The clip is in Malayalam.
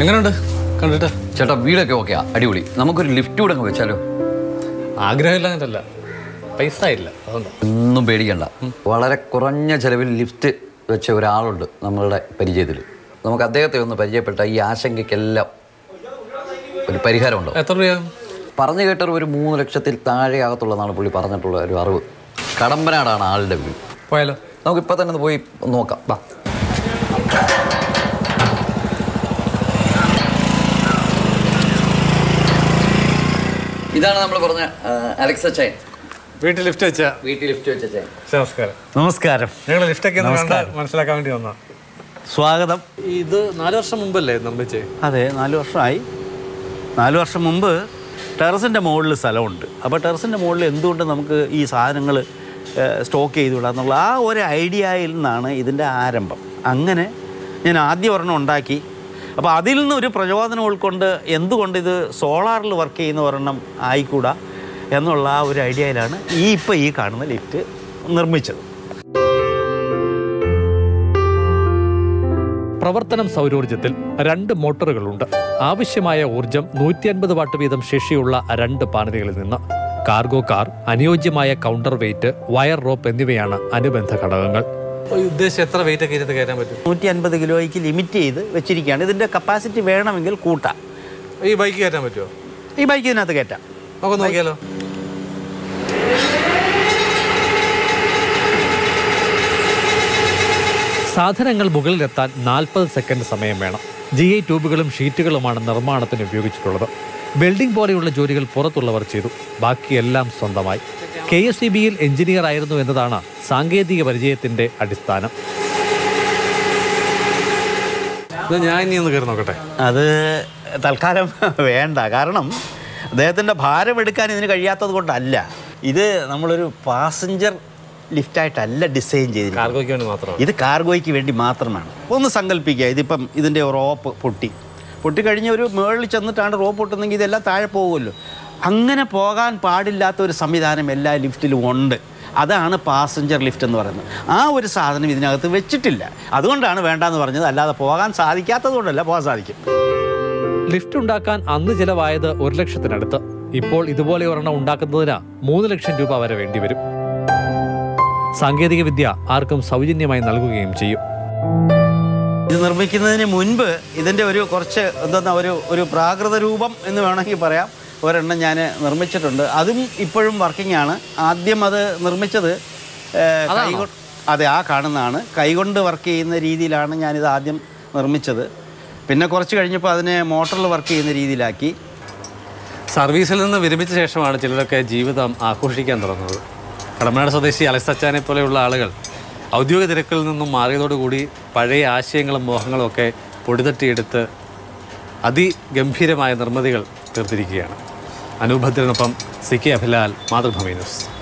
എങ്ങനെയുണ്ട് കണ്ടിട്ട്? ചേട്ടാ വീടൊക്കെ ഓക്കെയാ, അടിപൊളി. നമുക്കൊരു ലിഫ്റ്റ് കൂടെ അങ്ങ് വെച്ചാലോ? ആഗ്രഹമില്ല, പൈസ ഇല്ല, അതുകൊണ്ട്. ഒന്നും പേടിക്കണ്ട. വളരെ കുറഞ്ഞ ചെലവിൽ ലിഫ്റ്റ് വെച്ച ഒരാളുണ്ട് നമ്മളുടെ പരിചയത്തിൽ. നമുക്ക് അദ്ദേഹത്തെ ഒന്ന് പരിചയപ്പെട്ട ഈ ആശങ്കയ്ക്കെല്ലാം ഒരു പരിഹാരമുണ്ടോ? എത്ര രൂപ പറഞ്ഞു കേട്ടൊരു 3 ലക്ഷത്തിൽ താഴെ ആകത്തുള്ളതാണ് പുള്ളി പറഞ്ഞിട്ടുള്ള ഒരു അറിവ്. കടമ്പനാടാണ് ആളുടെ വീട്. പോയാലോ? നമുക്കിപ്പോൾ തന്നെ പോയി നോക്കാം. ബാ. ഇതാണ് നമ്മൾ പറഞ്ഞ അലക്സ ചൈൻ. വീട്ടിൽ ലിഫ്റ്റ് വെച്ച ചൈൻ. നമസ്കാരം. നമസ്കാരം. ഞങ്ങൾ ലിഫ്റ്റൊക്കെ മനസ്സിലാക്കാൻ വേണ്ടി വന്നാ. സ്വാഗതം. ഇത് 4 വർഷം മുമ്പല്ലേ നിർമ്മിച്ചേ? അതെ, 4 വർഷമായി. 4 വർഷം മുമ്പ് ടെറസിൻ്റെ മുകളിൽ സ്ഥലമുണ്ട്. അപ്പോൾ ടെറസിൻ്റെ മുകളിൽ എന്തുകൊണ്ട് നമുക്ക് ഈ സാധനങ്ങൾ സ്റ്റോക്ക് ചെയ്തുവിടാം എന്നുള്ള ആ ഒരു ഐഡിയയിൽ നിന്നാണ് ഇതിൻ്റെ ആരംഭം. അങ്ങനെ ഞാൻ ആദ്യം ഒരെണ്ണം ഉണ്ടാക്കി. അപ്പോൾ അതിൽ നിന്ന് ഒരു പ്രചോദനം ഉൾക്കൊണ്ട് എന്തുകൊണ്ട് ഇത് സോളാറിൽ വർക്ക് ചെയ്യുന്ന ഒരെണ്ണം ആയിക്കൂടാ എന്നുള്ള ആ ഒരു ഐഡിയയിലാണ് ഇപ്പോൾ ഈ കാണുന്ന ലിഫ്റ്റ് നിർമ്മിച്ചത്. പ്രവർത്തനം സൗരോർജ്ജത്തിൽ 2 മോട്ടോറുകളുണ്ട്. ആവശ്യമായ ഊർജം 150 വാട്ട് വീതം ശേഷിയുള്ള 2 പാനലുകളിൽ നിന്ന്. കാർഗോ കാർ, അനുയോജ്യമായ കൗണ്ടർ വെയിറ്റ്, വയർ റോപ്പ് എന്നിവയാണ് അനുബന്ധ ഘടകങ്ങൾ. ഉദ്ദേശിച്ച് എത്ര വെയിറ്റ് ഒക്കെ ഇതിനകത്ത് കയറ്റാൻ പറ്റും? 150 കിലോയ്ക്ക് ലിമിറ്റ് ചെയ്ത് വെച്ചിരിക്കുകയാണ്. ഇതിൻ്റെ കപ്പാസിറ്റി വേണമെങ്കിൽ കൂട്ടാം. ഈ ബൈക്ക് കയറ്റാൻ പറ്റുമോ? ഈ ബൈക്ക് ഇതിനകത്ത് കയറ്റാം. നമുക്ക് നോക്കിയാലോ? സാധനങ്ങൾ മുകളിലെത്താൻ 40 സെക്കൻഡ് സമയം വേണം. GI ട്യൂബുകളും ഷീറ്റുകളുമാണ് നിർമ്മാണത്തിന് ഉപയോഗിച്ചിട്ടുള്ളത്. വെൽഡിംഗ് പോലെയുള്ള ജോലികൾ പുറത്തുള്ളവർ ചെയ്തു, ബാക്കിയെല്ലാം സ്വന്തമായി. KSEBയിൽ എഞ്ചിനീയർ ആയിരുന്നു എന്നതാണ് സാങ്കേതിക പരിചയത്തിന്റെ അടിസ്ഥാനം. ഞാൻ ഇനി ഒന്ന് കയറി നോക്കട്ടെ. അത് തൽക്കാലം വേണ്ട. കാരണം അദ്ദേഹത്തിൻ്റെ ഭാരം എടുക്കാൻ ഇതിന് കഴിയാത്തത് കൊണ്ടല്ല. ഇത് നമ്മളൊരു പാസഞ്ചർ ലിഫ്റ്റായിട്ടല്ല ഡിസൈൻ ചെയ്തിരിക്കുന്നത്. കാർഗോയ്ക്ക് വേണ്ടി മാത്രം. ഇത് കാർഗോയ്ക്ക് വേണ്ടി മാത്രമാണ്. ഒന്ന് സങ്കല്പിക്കുക, ഇതിപ്പം ഇതിൻ്റെ റോപ്പ് പൊട്ടിക്കഴിഞ്ഞ് ഒരു മുകളിൽ ചെന്നിട്ടാണ് റോപ്പ് പൊട്ടുന്നെങ്കിൽ ഇതെല്ലാം താഴെ പോകുമല്ലോ. അങ്ങനെ പോകാൻ പാടില്ലാത്ത ഒരു സംവിധാനം എല്ലാ ലിഫ്റ്റിലും ഉണ്ട്. അതാണ് പാസഞ്ചർ ലിഫ്റ്റ് എന്ന് പറയുന്നത്. ആ ഒരു സാധനം ഇതിനകത്ത് വെച്ചിട്ടില്ല. അതുകൊണ്ടാണ് വേണ്ടാന്ന് പറഞ്ഞത്. അല്ലാതെ പോകാൻ സാധിക്കാത്തത് കൊണ്ടല്ല, പോകാൻ സാധിക്കും. ലിഫ്റ്റ് ഉണ്ടാക്കാൻ അന്ന് ചിലവായത് 1 ലക്ഷത്തിനടുത്ത്. ഇപ്പോൾ ഇതുപോലെ ഒരെണ്ണം ഉണ്ടാക്കുന്നതിന് 3 ലക്ഷം രൂപ വരെ വേണ്ടിവരും. സാങ്കേതിക വിദ്യ ആർക്കും സൗജന്യമായി നൽകുകയും ചെയ്യും. ഇത് നിർമ്മിക്കുന്നതിന് മുൻപ് ഇതിൻ്റെ ഒരു കുറച്ച് ഒരു പ്രാകൃത രൂപം എന്ന് വേണമെങ്കിൽ പറയാം, ഒരെണ്ണം ഞാൻ നിർമ്മിച്ചിട്ടുണ്ട്. അതും ഇപ്പോഴും വർക്കിംഗ് ആണ്. ആദ്യം അത് നിർമ്മിച്ചത് അതെ, ആ കാണുന്നതാണ്. കൈകൊണ്ട് വർക്ക് ചെയ്യുന്ന രീതിയിലാണ് ഞാനിത് ആദ്യം നിർമ്മിച്ചത്. പിന്നെ കുറച്ച് കഴിഞ്ഞപ്പോൾ അതിനെ മോട്ടറിൽ വർക്ക് ചെയ്യുന്ന രീതിയിലാക്കി. സർവീസിൽ നിന്ന് വിരമിച്ച ശേഷമാണ് ചിലരൊക്കെ ജീവിതം ആഘോഷിക്കാൻ തുടങ്ങുന്നത്. കടമ്പനാട് സ്വദേശി അലക്സ് അച്ചാനെ പോലെയുള്ള ആളുകൾ ഔദ്യോഗിക തിരക്കിൽ നിന്നും മാറിയതോടുകൂടി പഴയ ആശയങ്ങളും മോഹങ്ങളും ഒക്കെ പൊടിതട്ടിയെടുത്ത് അതിഗംഭീരമായ നിർമ്മിതികൾ തീർത്തിരിക്കുകയാണ്. അനൂപ് ഭദ്രനൊപ്പം CK അഭിലാൽ, മാതൃഭൂമി ന്യൂസ്.